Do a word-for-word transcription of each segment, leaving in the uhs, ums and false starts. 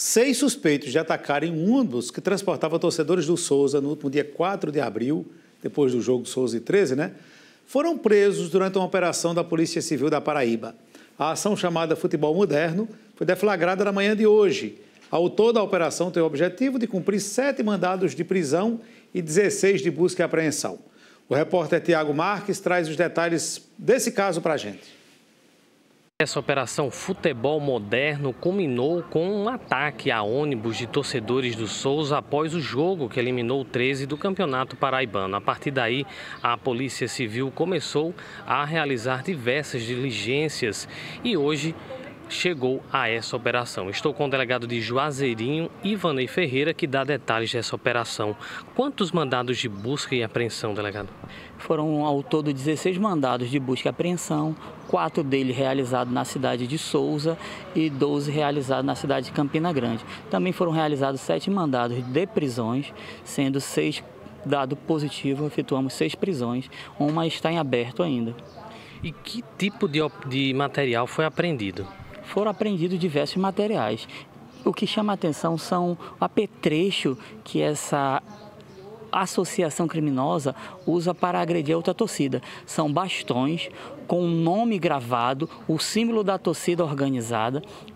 Seis suspeitos de atacarem um ônibus que transportava torcedores do Souza no último dia quatro de abril, depois do jogo Souza e treze, né? Foram presos durante uma operação da Polícia Civil da Paraíba. A ação, chamada Futebol Moderno, foi deflagrada na manhã de hoje. Ao todo, a operação tem o objetivo de cumprir sete mandados de prisão e dezesseis de busca e apreensão. O repórter Tiago Marques traz os detalhes desse caso para a gente. Essa operação Futebol Moderno culminou com um ataque a ônibus de torcedores do Souza após o jogo que eliminou o treze do Campeonato Paraibano. A partir daí, a Polícia Civil começou a realizar diversas diligências e hoje chegou a essa operação. Estou com o delegado de Juazeirinho, Ivanei Ferreira, que dá detalhes dessa operação. Quantos mandados de busca e apreensão, delegado? Foram ao todo dezesseis mandados de busca e apreensão, quatro deles realizados na cidade de Souza e doze realizados na cidade de Campina Grande. Também foram realizados sete mandados de prisões, sendo seis dado positivo, efetuamos seis prisões, uma está em aberto ainda. E que tipo de, de material foi apreendido? Foram apreendidos diversos materiais. O que chama a atenção são o apetrecho que essa associação criminosa usa para agredir a outra torcida. São bastões com o nome gravado, o símbolo da torcida organizada,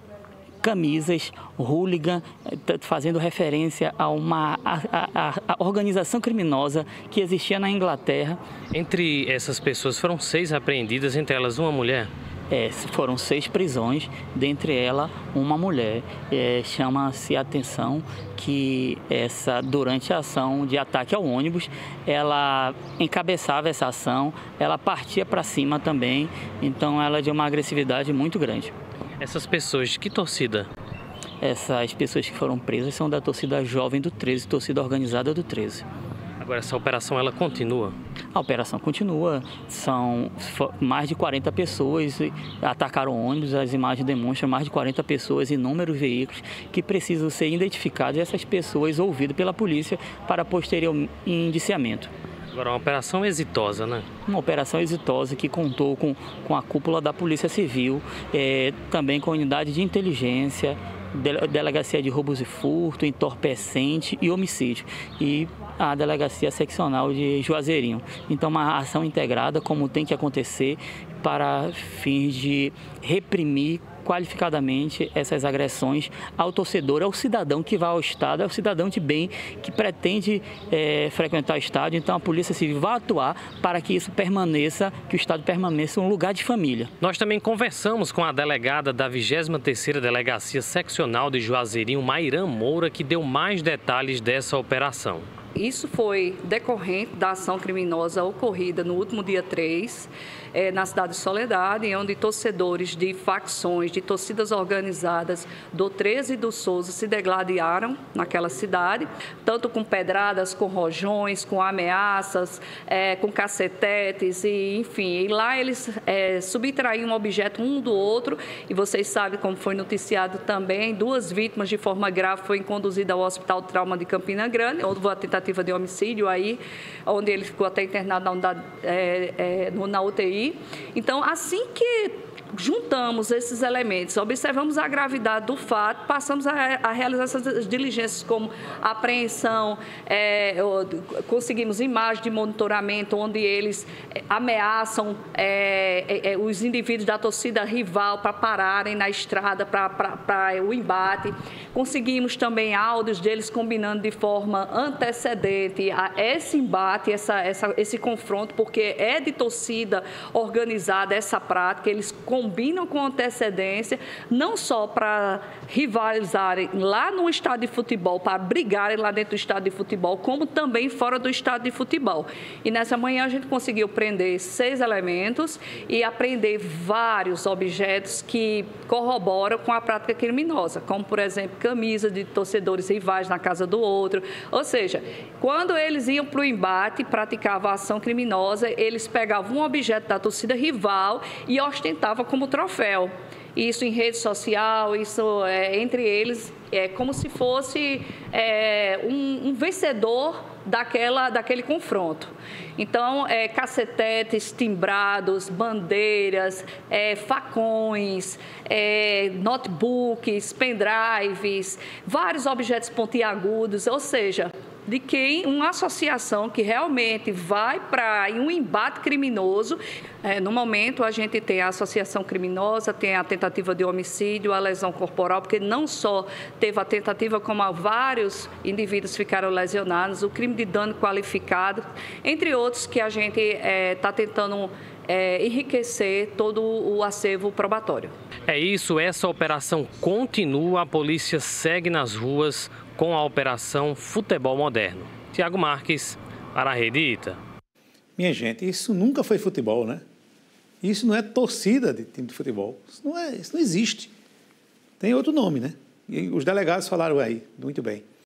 camisas, hooligan, fazendo referência a uma a, a, a organização criminosa que existia na Inglaterra. Entre essas pessoas foram seis apreendidas, entre elas uma mulher? É, foram seis prisões, dentre elas uma mulher. É, chama-se a atenção que essa, durante a ação de ataque ao ônibus, ela encabeçava essa ação, ela partia para cima também, então ela é de uma agressividade muito grande. Essas pessoas de que torcida? Essas pessoas que foram presas são da torcida jovem do treze, torcida organizada do treze. Agora, essa operação, ela continua? A operação continua. São mais de quarenta pessoas atacaram o ônibus. As imagens demonstram mais de quarenta pessoas, inúmeros veículos que precisam ser identificados e essas pessoas ouvidas pela polícia para posterior indiciamento. Agora, uma operação exitosa, né? Uma operação exitosa que contou com, com a cúpula da Polícia Civil, é, também com a unidade de inteligência, Delegacia de Roubos e Furto, Entorpecente e Homicídio e a Delegacia Seccional de Juazeirinho. Então, uma ação integrada, como tem que acontecer, para fins de reprimir qualificadamente essas agressões ao torcedor, ao cidadão que vai ao estádio, ao cidadão de bem que pretende é, frequentar o estádio. Então a Polícia Civil vai atuar para que isso permaneça, que o estádio permaneça um lugar de família. Nós também conversamos com a delegada da vigésima terceira Delegacia Seccional de Juazeirinho, Mairã Moura, que deu mais detalhes dessa operação. Isso foi decorrente da ação criminosa ocorrida no último dia três, é, na cidade de Soledade, onde torcedores de facções, de torcidas organizadas do treze e do Souza se degladiaram naquela cidade, tanto com pedradas, com rojões, com ameaças, é, com cacetetes, e, enfim. E lá eles é, subtraíam um objeto um do outro, e vocês sabem como foi noticiado também, duas vítimas de forma grave foram conduzidas ao Hospital Trauma de Campina Grande, houve uma tentativa de homicídio aí, onde ele ficou até internado na, unidade, é, é, na U T I. Então, assim que juntamos esses elementos, observamos a gravidade do fato, passamos a, a realizar essas diligências como apreensão, é, conseguimos imagens de monitoramento onde eles ameaçam é, é, os indivíduos da torcida rival para pararem na estrada para o embate. Conseguimos também áudios deles combinando de forma antecedente a esse embate, essa, essa, esse confronto, porque é de torcida organizada essa prática, eles combinam com antecedência, não só para rivalizarem lá no estádio de futebol, para brigarem lá dentro do estádio de futebol, como também fora do estádio de futebol. E nessa manhã a gente conseguiu prender seis elementos e apreender vários objetos que corroboram com a prática criminosa, como, por exemplo, camisa de torcedores rivais na casa do outro. Ou seja, quando eles iam para o embate, praticavam a ação criminosa, eles pegavam um objeto da torcida rival e ostentavam como troféu. Isso em rede social, isso é, entre eles, é como se fosse é, um, um vencedor daquela, daquele confronto. Então, é, cacetetes timbrados, bandeiras, é, facões, é, notebooks, pendrives, vários objetos pontiagudos, ou seja, de quem uma associação que realmente vai para um embate criminoso. É, no momento, a gente tem a associação criminosa, tem a tentativa de homicídio, a lesão corporal, porque não só teve a tentativa, como vários indivíduos ficaram lesionados, o crime de dano qualificado, entre outros que a gente está é, tentando é, enriquecer todo o acervo probatório. É isso, essa operação continua, a polícia segue nas ruas com a Operação Futebol Moderno. Tiago Marques, para a Rede Ita. Minha gente, isso nunca foi futebol, né? Isso não é torcida de time de futebol. Isso não, é, isso não existe. Tem outro nome, né? E os delegados falaram aí, muito bem.